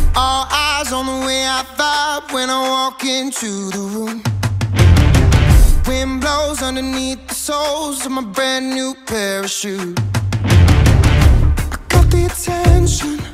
All eyes on the way I vibe when I walk into the room. Wind blows underneath the soles of my brand new pair of shoes. I got the attention